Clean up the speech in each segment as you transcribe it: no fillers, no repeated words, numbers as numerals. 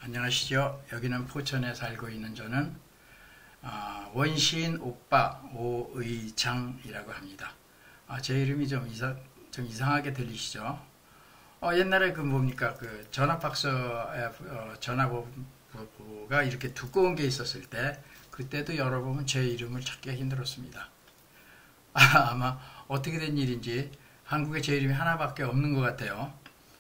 안녕하시죠. 여기는 포천에 살고 있는 저는 원시인 오빠 오의장이라고 합니다. 제 이름이 좀 이상하게 들리시죠? 옛날에 그 뭡니까 그 전화박스에 전화번호가 이렇게 두꺼운 게 있었을 때 그때도 열어보면 제 이름을 찾기가 힘들었습니다. 아마 어떻게 된 일인지 한국에 제 이름이 하나밖에 없는 것 같아요.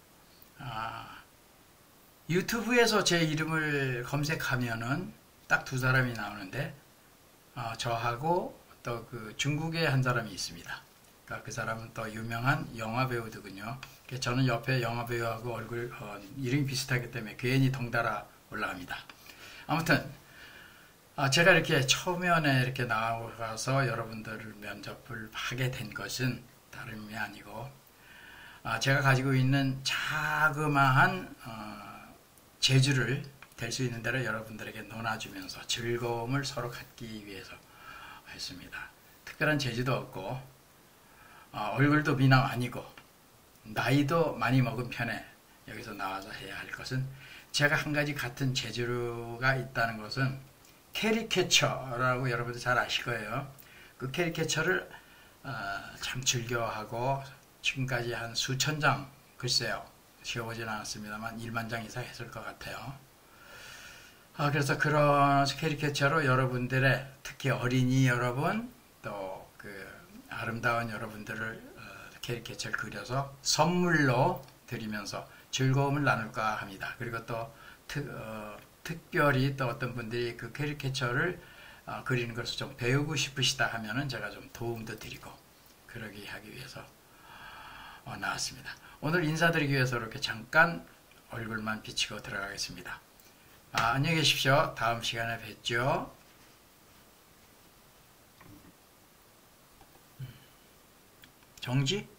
유튜브에서 제 이름을 검색하면은 딱 두 사람이 나오는데 저하고 또 그 중국에 한 사람이 있습니다. 그러니까 그 사람은 또 유명한 영화 배우더군요. 저는 옆에 영화 배우하고 얼굴 이름이 비슷하기 때문에 괜히 덩달아 올라갑니다. 아무튼 제가 이렇게 초면에 이렇게 나와서 여러분들을 면접을 하게 된 것은 다름이 아니고 제가 가지고 있는 자그마한 재주를 될 수 있는 대로 여러분들에게 논아주면서 즐거움을 서로 갖기 위해서 했습니다. 특별한 재주도 없고 얼굴도 미남 아니고 나이도 많이 먹은 편에 여기서 나와서 해야 할 것은 제가 한 가지 같은 재주가 있다는 것은 캐리캐처라고 여러분들 잘 아실 거예요. 그 캐리캐처를 참 즐겨하고 지금까지 한 수천 장 글쎄요 지어보진 않았습니다만 1만 장 이상 했을 것 같아요. 그래서 그런 캐리캐처로 여러분들의 특히 어린이 여러분 또 그 아름다운 여러분들을 캐리캐처를 그려서 선물로 드리면서 즐거움을 나눌까 합니다. 그리고 또 특별히 또 어떤 분들이 그 캐리캐처를 그리는 것을 좀 배우고 싶으시다 하면은 제가 좀 도움도 드리고 그러기 하기 위해서 나왔습니다. 오늘 인사드리기 위해서 이렇게 잠깐 얼굴만 비치고 들어가겠습니다. 안녕히 계십시오. 다음 시간에 뵙죠. 정지?